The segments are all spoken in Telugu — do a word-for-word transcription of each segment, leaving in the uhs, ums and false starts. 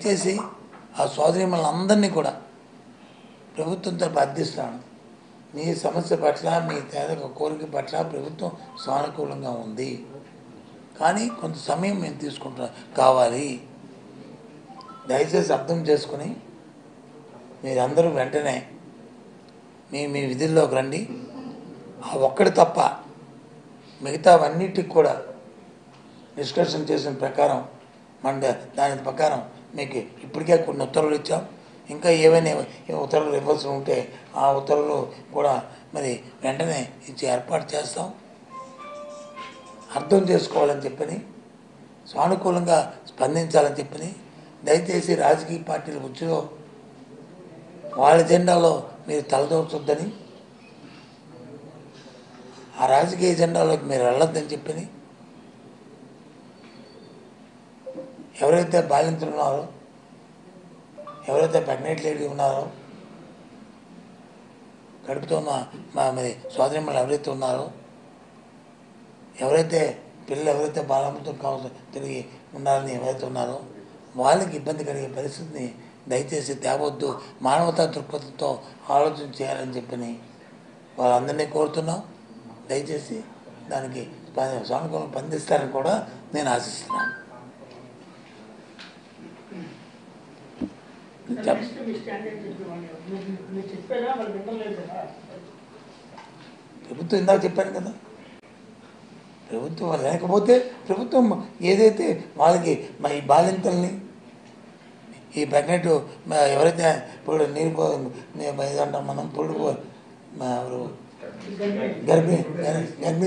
దయచేసి ఆ సోదరిమణులు అందరినీ కూడా ప్రభుత్వం తరపు అర్థిస్తాను. మీ సమస్య పట్ల మీ తేదక కోరిక పట్ల ప్రభుత్వం సానుకూలంగా ఉంది, కానీ కొంత సమయం మేము తీసుకుంటా కావాలి. దయచేసి అర్థం చేసుకుని మీరందరూ వెంటనే మీ మీ విధుల్లోకి రండి. ఆ ఒక్కటి తప్ప మిగతావన్నిటికి కూడా డిస్కషన్ చేసిన ప్రకారం మన దాని ప్రకారం మీకు ఇప్పటికే కొన్ని ఉత్తర్వులు ఇచ్చాం. ఇంకా ఏవైనా ఉత్తర్వులు ఇవ్వాల్సి ఉంటే ఆ ఉత్తర్వులు కూడా మరి వెంటనే ఇచ్చి ఏర్పాటు చేస్తాం. అర్థం చేసుకోవాలని చెప్పని, సానుకూలంగా స్పందించాలని చెప్పని, దయచేసి రాజకీయ పార్టీల ఉచ్చులో వాళ్ళ ఎజెండాలో మీరు తలదూర్చొద్దని, ఆ రాజకీయ ఎజెండాలోకి మీరు వెళ్ళొద్దని చెప్పని, ఎవరైతే బాలింతలు ఉన్నారో, ఎవరైతే ప్రెగ్నెంట్ లేడీ ఉన్నారో, కడుపుతో ఉన్న మా మరి సోదరిమణులు ఎవరైతే ఉన్నారో, ఎవరైతే పిల్లలు ఎవరైతే బాలమృతం కావచ్చు తిరిగి ఉన్నారని ఎవరైతే ఉన్నారో వాళ్ళకి ఇబ్బంది కలిగే పరిస్థితిని దయచేసి తేవద్దు. మానవతా దృక్పథంతో ఆలోచన చేయాలని చెప్పని వాళ్ళందరినీ కోరుతున్నాం. దయచేసి దానికి సానుకూలంగా స్పందిస్తారని కూడా నేను ఆశిస్తున్నాను. ప్రభుత్వం ఇందాక చెప్పాను కదా, ప్రభుత్వం లేకపోతే ప్రభుత్వం ఏదైతే వాళ్ళకి మా ఈ బాలింతల్ని ఈ ప్రెగ్నెంట్ ఎవరైతే ఇప్పుడు నీరు ఏదంటాం మనం పొడు ఎవరు గర్భిణి గర్భిణి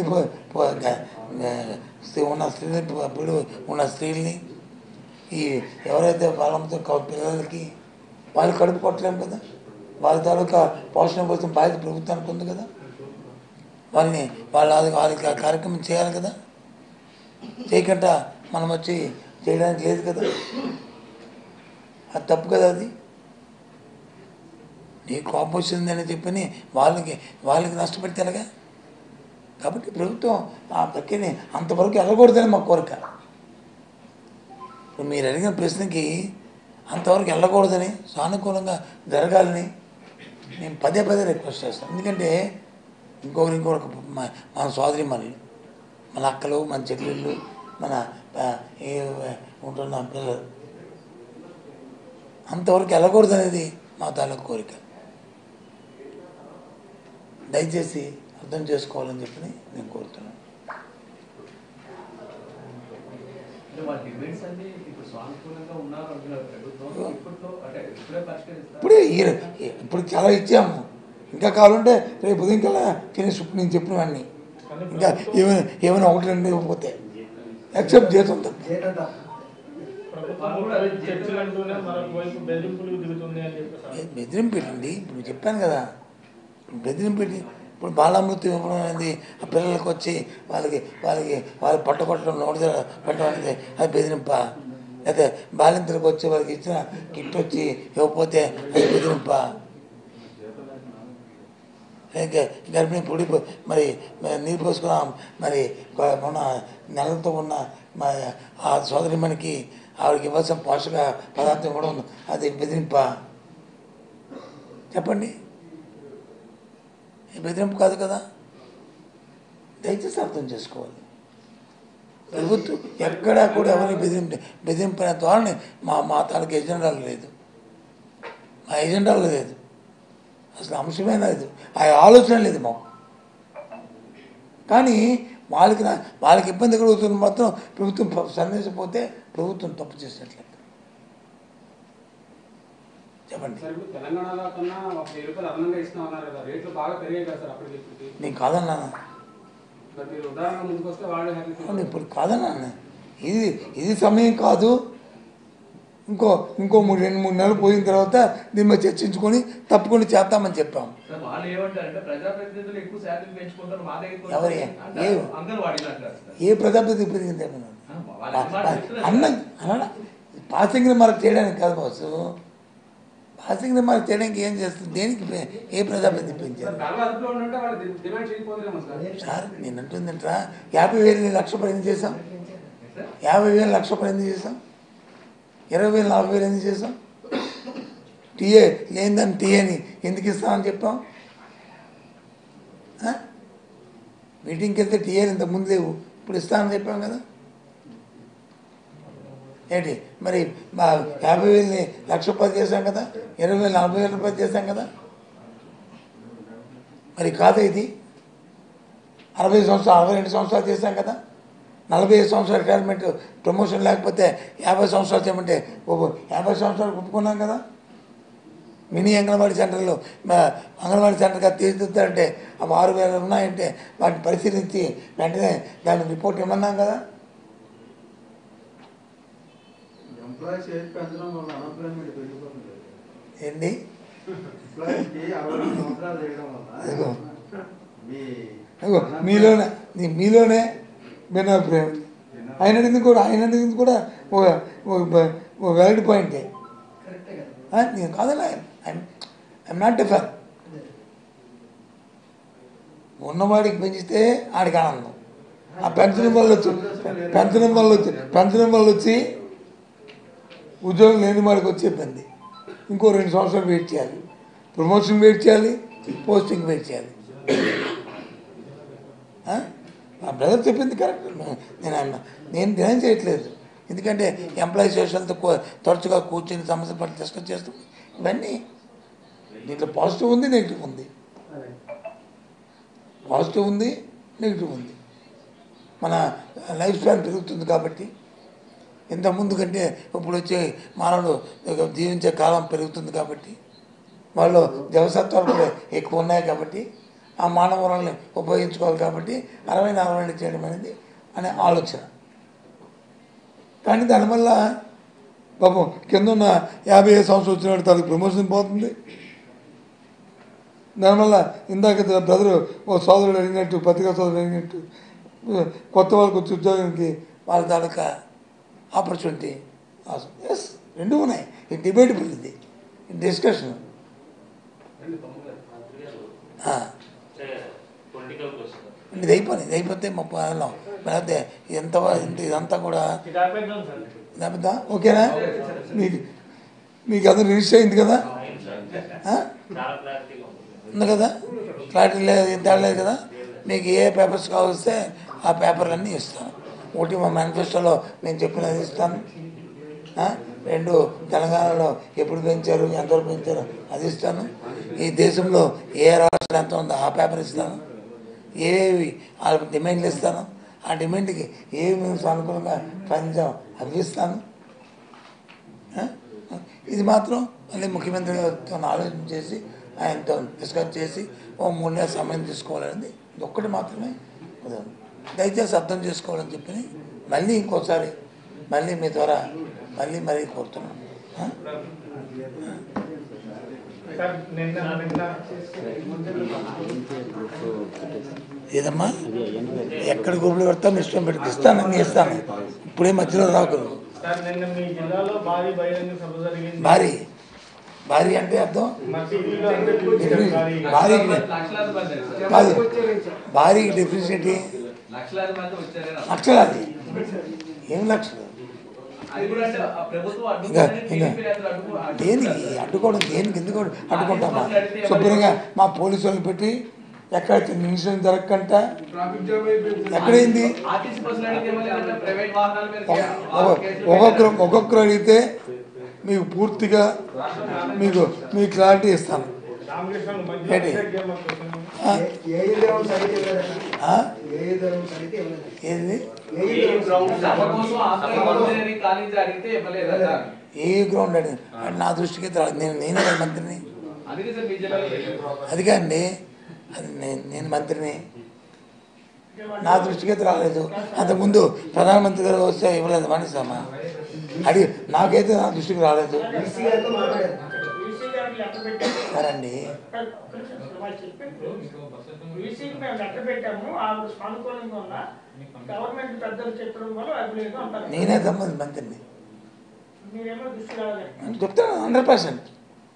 ఉన్న స్త్రీని పొడు ఉన్న స్త్రీల్ని ఈ ఎవరైతే వాళ్ళతో పిల్లలకి వాళ్ళు కడుపు కొట్టలేము కదా, వాళ్ళ తాలూకా పోషణ కోసం బాధ్యత ప్రభుత్వానికి ఉంది కదా, వాళ్ళని వాళ్ళ వాళ్ళకి కార్యక్రమం చేయాలి కదా. చేయకుండా మనం వచ్చి చేయడానికి లేదు కదా, అది తప్పు కదా. అది నీ కోపం వచ్చిందని చెప్పని వాళ్ళకి వాళ్ళకి నష్టపెడితే ఎలాగా. కాబట్టి ప్రభుత్వం ఆ ప్రక్రియని అంతవరకు వెళ్ళకూడదని మా కోరిక. ఇప్పుడు మీరు అడిగిన ప్రశ్నకి అంతవరకు వెళ్ళకూడదని, సానుకూలంగా జరగాలని నేను పదే పదే రిక్వెస్ట్ చేస్తాను. ఎందుకంటే ఇంకొకరు ఇంకొక మన సోదరి మనలు, మన అక్కలు, మన చెల్లెళ్ళు, మన ఏ ఉంటున్న పిల్లలు అంతవరకు వెళ్ళకూడదు అనేది మా తాలూకు కోరిక. దయచేసి అర్థం చేసుకోవాలని చెప్పి నేను కోరుతున్నాను. ఇప్పుడే ఇప్పుడు చాలా ఇచ్చాము, ఇంకా కావాలంటే రేపు ఉదయం కల్లా తినేసి నేను చెప్పినవన్నీ ఇంకా ఏమైనా ఏమైనా ఒకటి రెండు ఇవ్వకపోతే యాక్సెప్ట్ చేస్తుంటాం. బెదిరింపు పెట్టండి. ఇప్పుడు చెప్పాను కదా, బెదిరింపు పెట్టి ఇప్పుడు బాలామృతి ఇవ్వడం అనేది ఆ పిల్లలకి వచ్చి వాళ్ళకి వాళ్ళకి వాళ్ళకి పట్టకొట్టడం నోటి పెట్టడం అనేది అది బెదిరింప. అయితే బాలింతలకు వచ్చి వాళ్ళకి ఇచ్చిన కిట్ వచ్చి ఇవ్వకపోతే అది బెదిరింప. ఇంకా గర్భిణీ పొడి మరి నీరు పోసుకున్నాం మరి మొన్న నెలలతో ఉన్న మరి ఆ సోదరిమణికి ఆవిడకి ఇవ్వాల్సిన పోషక పదార్థం కూడా ఉంది, అది బెదిరింప. చెప్పండి, బెదిరింపు కాదు కదా. దయచేసి అర్థం చేసుకోవాలి. ప్రభుత్వం ఎక్కడా కూడా ఎవరిని బెదిరింపు బెదిరింపిన ధోరణి మా మా తాలూకు ఎజెండాలో లేదు, మా ఎజెండాలో లేదు, అసలు అంశమే లేదు, ఆ ఆలోచన లేదు మాకు. కానీ వాళ్ళకి వాళ్ళకి ఇబ్బంది కలుగుతున్న మాత్రం ప్రభుత్వం సందేశపోతే ప్రభుత్వం తప్పు చేసినట్లే. చెప్పండి. నేను కాదన్నా, ఇప్పుడు కాదన్నా, ఇది ఇది సమయం కాదు. ఇంకో ఇంకో మూడు రెండు మూడు నెలలు పోయిన తర్వాత దీని మీద చర్చించుకొని తప్పకుండా చేద్దామని చెప్పాము. ఎవరి ఏ ప్రజాప్రతినిధి పెరిగింది అన్న అన్న పాసింగ్ మార్క్ చేయడానికి కాదు బాసు, పాసింగ్ మార్క్ చేయడానికి ఏం చేస్తుంది, దేనికి ఏ ప్రజాప్రతినిధి పెంచారు సార్? నేను అంటుందంటరా యాభై వేలు లక్ష రూపాయలు ఎందుకు చేసాం, యాభై వేలు లక్ష రూపాయలు ఎందుకు చేసాం? ఇరవై వేలు నలభై వేలు ఎందుకు చేసాం? టీఏ లేదని టీఏని ఎందుకు ఇస్తామని చెప్పాం? మీటింగ్కి వెళ్తే టీఏలు ఇంత ముందు లేవు, ఇప్పుడు ఇస్తామని చెప్పాం కదా. ఏంటి మరి మా యాభై వేలని లక్ష రూపాయలు చేశాం కదా, ఇరవై వేలు నలభై వేల రూపాయలు చేశాం కదా. మరి కాదు ఇది అరవై సంవత్సరాలు అరవై రెండు సంవత్సరాలు చేశాం కదా. నలభై ఐదు సంవత్సరాలు రిటైర్మెంట్ ప్రమోషన్ లేకపోతే యాభై సంవత్సరాలు చేయమంటే యాభై సంవత్సరాలు ఒప్పుకున్నాం కదా. మినీ అంగన్వాడీ సెంటర్లో అంగన్వాడీ సెంటర్గా తీర్చిదిద్దారంటే అవి ఆరు వేలు ఉన్నాయంటే వాటిని పరిశీలించి వెంటనే దాని రిపోర్ట్ ఇమ్మన్నాం కదా. ఏంటి మీలోనే మీలోనే భిన్నాభిప్రాయం. ఆయన అడిగింది కూడా ఆయన అడిగింది కూడా ఒక వ్యాలిడ్ పాయింటే. నేను కాదన్నా, ఐఎమ్ నాట్ డిఫర్. ఉన్నవాడికి పెంచితే ఆడికి ఆనందం. ఆ పెంచడం వల్ల వచ్చి పెంచడం వల్ల వచ్చి పెంచడం వల్ల వచ్చి ఉద్యోగం లేని వాడికి వచ్చే ఇబ్బంది. ఇంకో రెండు సంవత్సరాలు వెయిట్ చేయాలి, ప్రమోషన్ వెయిట్ చేయాలి, పోస్టింగ్ వెయిట్ చేయాలి. ఆ బ్రదర్ చెప్పింది కరెక్ట్. నేను నేను డిజైన్ చేయట్లేదు, ఎందుకంటే ఎంప్లాయీ సోషల్తో తరచుగా కూర్చొని సమస్య పట్ల డిస్కస్ చేస్తాం. ఇవన్నీ దీంట్లో పాజిటివ్ ఉంది, నెగిటివ్ ఉంది. పాజిటివ్ ఉంది, నెగిటివ్ ఉంది. మన లైఫ్ స్పాన్ పెరుగుతుంది కాబట్టి, ఇంతకుముందు కంటే ఇప్పుడు వచ్చే మానవుడు జీవించే కాలం పెరుగుతుంది కాబట్టి, వాళ్ళు జవసత్వాలు కూడా ఎక్కువ ఉన్నాయి కాబట్టి, ఆ మానవ వనరుల్ని ఉపయోగించుకోవాలి కాబట్టి అరవై నలభై రెండు చేయడం అనేది అనే ఆలోచన. కానీ దానివల్ల పాపం కింద ఉన్న యాభై ఐదు సంవత్సరం వచ్చిన తనకు ప్రమోషన్ పోతుంది. దానివల్ల ఇందాక బ్రదరు ఓ సోదరుడు అడిగినట్టు, పత్రికా సోదరుడు అడిగినట్టు కొత్త వాళ్ళకి వచ్చి ఉద్యోగానికి వాళ్ళ తాలూకా ఆపర్చునిటీ ఎస్ రెండు ఉన్నాయి. ఇది డిబేటబుల్, ఇది డిస్కషన్. ఇది అయిపోయింది, ఇది అయిపోతే ముప్పై వెళ్ళాం. లేకపోతే ఎంత ఇదంతా కూడా లేకపోతే ఓకేనా? మీకు మీకు అందరూ రిజిస్టర్ అయింది కదా, ఉంది కదా, క్లారిటీ లేదు, ఏం తేలేదు కదా. మీకు ఏ పేపర్స్ కావస్తే ఆ పేపర్లన్నీ ఇస్తాను. ఒకటి మా మేనిఫెస్టోలో నేను చెప్పినది ఇస్తాను. రెండు తెలంగాణలో ఎప్పుడు పెంచారు, ఎంతవరకు పెంచారు అది ఇస్తాను. ఈ దేశంలో ఏ రాష్ట్రం ఎంత ఉందో ఆ పేపర్ ఇస్తాను. ఏవేవి ఆ డిమాండ్లు ఇస్తాను, ఆ డిమాండ్కి ఏవి మేము సానుకూలంగా స్పందించాం అవి ఇస్తాను. ఇది మాత్రం మళ్ళీ ముఖ్యమంత్రి గారితో ఆలోచన చేసి ఆయనతో డిస్కస్ చేసి ఓ మూడు నెలల సమయం తీసుకోవాలనేది ఇది ఒక్కటి మాత్రమే. దయచేసి అర్థం చేసుకోవాలని చెప్పి మళ్ళీ ఇంకోసారి మళ్ళీ మీ ద్వారా మళ్ళీ మరీ కోరుతున్నాను. ఏదమ్మా ఎక్కడ గ్రూపులు పెడతాను ఇష్టం పెట్టి ఇస్తాను, అన్నీ ఇస్తాను. ఇప్పుడే మధ్యలో రాకు. భారీ భారీ అంటే అర్థం భారీ కాదు, భారీకి డెఫినేషన్ ఏంటి? లక్షలాది ఏం లక్షలు ఇంకా ఇంకా దేనికి అడ్డుకోవడం, దేనికి ఎందుకు అడ్డుకుంటామా? శుభ్రంగా మా పోలీసు వాళ్ళని పెట్టి ఎక్కడ ఇన్సిడెంట్ జరగకంట ఎక్కడైంది ఒక్కొక్కరు ఒక్కొక్కరు అడిగితే మీకు పూర్తిగా మీకు మీ క్లారిటీ ఇస్తాను. ఏంటి ఏది ఏ గ్రౌండ్ అండి నా దృష్టికి నేను నేనే మంత్రిని, అది కాండి అది నేను మంత్రిని, నా దృష్టికి అయితే రాలేదు. అంతకుముందు ప్రధానమంత్రి గారు వస్తే ఇవ్వలేదు మనిషమ్మా అది నాకైతే నా దృష్టికి రాలేదు. సరండి నేనే సంబంధించి మంత్రిని చెప్తాను హండ్రెడ్ పర్సెంట్.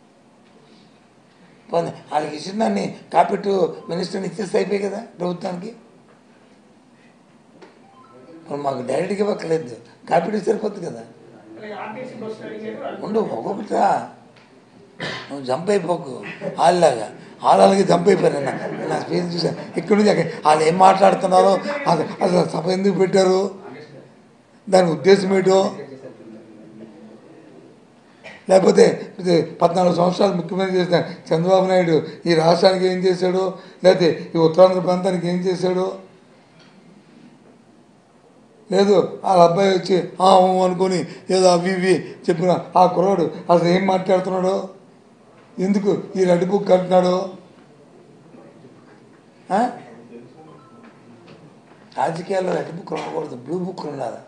వాళ్ళకి ఇచ్చిన దాన్ని కాపీటు మినిస్టర్ని ఇచ్చేస్తే అయిపోయి కదా ప్రభుత్వానికి. మాకు డైరెక్ట్గా ఇవ్వక్కర్లేదు, కాపీటు సరిపోతుంది కదా. ఉండు ఒక్కొక్కటిరా, నువ్వు జంప్ అయిపోకు వాళ్ళలాగా. వాళ్ళకి జంప్ అయిపోయారు. నా స్పీచ్ చూసాను ఇక్కడ నుంచి వాళ్ళు ఏం మాట్లాడుతున్నారో, అది అసలు సభ ఎందుకు పెట్టారు, దాని ఉద్దేశం ఏంటో, లేకపోతే పద్నాలుగు సంవత్సరాలు ముఖ్యమంత్రి చేసిన చంద్రబాబు నాయుడు ఈ రాష్ట్రానికి ఏం చేశాడు, లేకపోతే ఈ ఉత్తరాంధ్ర ప్రాంతానికి ఏం చేశాడు, లేదు వాళ్ళ అబ్బాయి వచ్చి అనుకొని ఏదో అవి ఇవి చెప్పిన ఆ కుర్రాడు అసలు ఏం మాట్లాడుతున్నాడు, ఎందుకు ఈ రెడ్ బుక్ అంటున్నాడు. రాజకీయాల్లో రెడ్ బుక్ ఉండకూడదు, బ్లూ బుక్ ఉండాలి.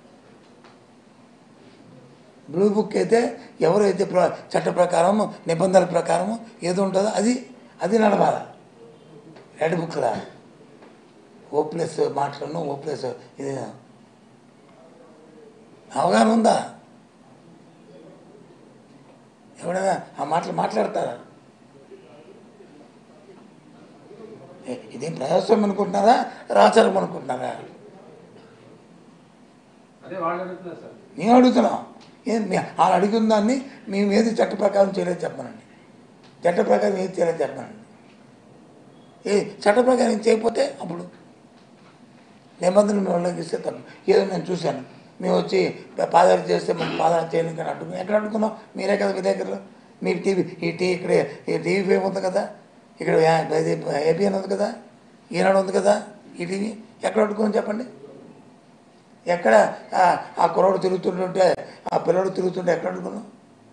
బ్లూ బుక్ అయితే ఎవరైతే ప్ర చట్ట ప్రకారము నిబంధనల ప్రకారము ఏదో ఉంటుందో అది అది నడవాలి. రెడ్ బుక్ రా ఓ ప్లస్ మాటలను ఓ ప్లస్ ఇది అవగాహన ఉందా? ఎవడైనా ఆ మాటలు మాట్లాడతారా? ఇదేం ప్రజాస్వామ్యం అనుకుంటున్నారా, రాచరం అనుకుంటున్నారా? నేను అడుగుతున్నాం. ఏం వాళ్ళు అడిగిన దాన్ని మేము ఏది చట్ట ప్రకారం చేయలేదు చెప్పనండి, చట్ట ప్రకారం ఏది చేయలేదు చెప్పనండి. ఏ చట్ట ప్రకారం చేయకపోతే అప్పుడు నిబంధనలు మేము ఉల్లంఘిస్తే తప్పు. ఏదో నేను చూశాను, మేము వచ్చి పాదయాత్ర చేస్తే మనం పాదయాత్ర చేయడానికి కానీ అడ్డుకున్నాం. ఎక్కడ అడ్డుకున్నాం? మీరే కదా విలేకరులు. మీ టీవీ ఈ టీ ఇక్కడ ఈ టీవీ ఫేమ్ ఉంది కదా, ఇక్కడ ఏబిఎన్ ఉంది కదా, ఈనాడు ఉంది కదా, ఈ టీవీ ఎక్కడ అడ్డుకున్నాం చెప్పండి? ఎక్కడ ఆ కుర్రాడు తిరుగుతుంటుంటే ఆ పిల్లడు తిరుగుతుంటే ఎక్కడ అడుగున్నాం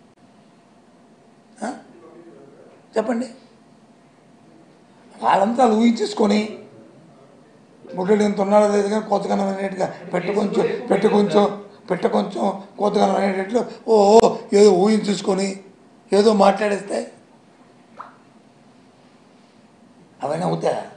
చెప్పండి? వాళ్ళంతా ఊహించేసుకొని ముట్టడి ఎంత ఉన్నాడో లేదు కానీ కోతగనం అనేట్టుగా పెట్ట కొంచెం పెట్ట కొంచెం పెట్ట కొంచెం కోతగనం అనేటట్లు ఓ ఏదో ఊహించేసుకొని ఏదో మాట్లాడేస్తే అవన్నీ అవుతాయా?